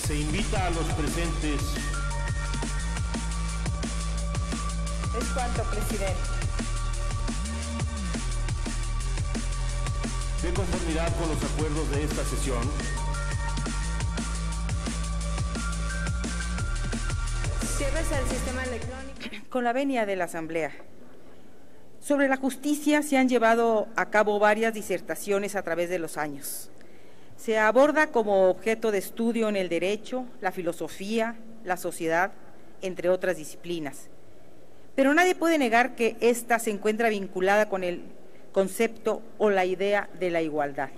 Se invita a los presentes. Es cuanto, presidente. De conformidad con los acuerdos de esta sesión, Ciérrese el sistema electrónico. Con la venia de la Asamblea. Sobre la justicia se han llevado a cabo varias disertaciones a través de los años. Se aborda como objeto de estudio en el derecho, la filosofía, la sociedad, entre otras disciplinas. Pero nadie puede negar que ésta se encuentra vinculada con el concepto o la idea de la igualdad.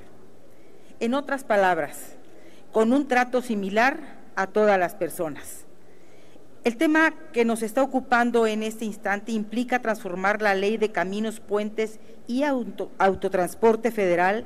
En otras palabras, con un trato similar a todas las personas. El tema que nos está ocupando en este instante implica transformar la Ley de Caminos, Puentes y Autotransporte Federal,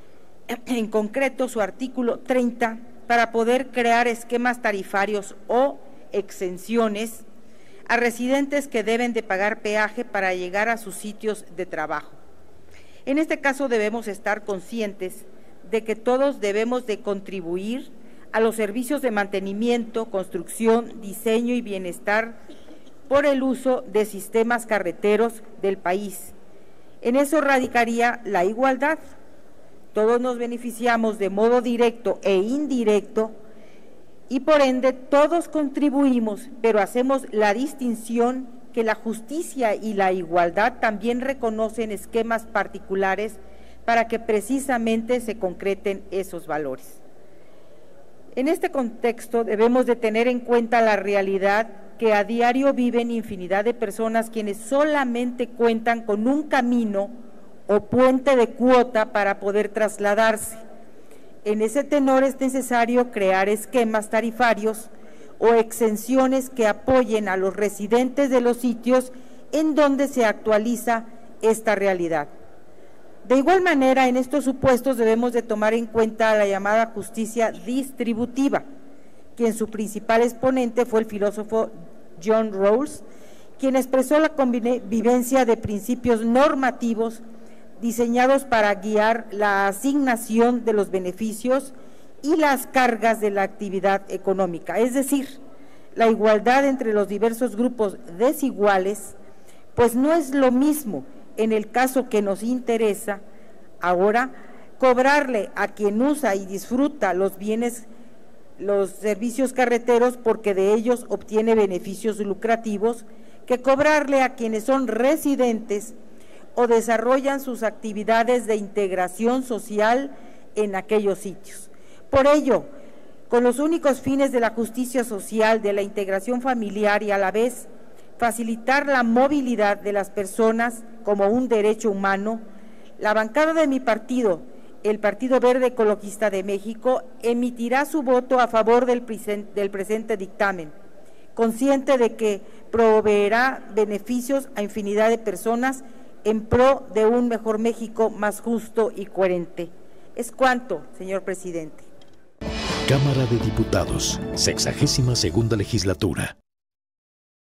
en concreto su artículo 30, para poder crear esquemas tarifarios o exenciones a residentes que deben de pagar peaje para llegar a sus sitios de trabajo. En este caso debemos estar conscientes de que todos debemos de contribuir a los servicios de mantenimiento, construcción, diseño y bienestar por el uso de sistemas carreteros del país. En eso radicaría la igualdad. Todos nos beneficiamos de modo directo e indirecto y por ende todos contribuimos, pero hacemos la distinción que la justicia y la igualdad también reconocen esquemas particulares para que precisamente se concreten esos valores. En este contexto debemos de tener en cuenta la realidad que a diario viven infinidad de personas quienes solamente cuentan con un camino o puente de cuota para poder trasladarse. En ese tenor es necesario crear esquemas tarifarios o exenciones que apoyen a los residentes de los sitios en donde se actualiza esta realidad. De igual manera, en estos supuestos debemos de tomar en cuenta la llamada justicia distributiva, quien su principal exponente fue el filósofo John Rawls, quien expresó la convivencia de principios normativos diseñados para guiar la asignación de los beneficios y las cargas de la actividad económica, es decir, la igualdad entre los diversos grupos desiguales, pues no es lo mismo en el caso que nos interesa ahora cobrarle a quien usa y disfruta los bienes, los servicios carreteros porque de ellos obtiene beneficios lucrativos, que cobrarle a quienes son residentes o desarrollan sus actividades de integración social en aquellos sitios. Por ello, con los únicos fines de la justicia social, de la integración familiar y a la vez facilitar la movilidad de las personas como un derecho humano, la bancada de mi partido, el Partido Verde Ecologista de México, emitirá su voto a favor del presente dictamen, consciente de que proveerá beneficios a infinidad de personas en pro de un mejor México más justo y coherente. Es cuanto, señor presidente. Cámara de Diputados, 62ª Legislatura.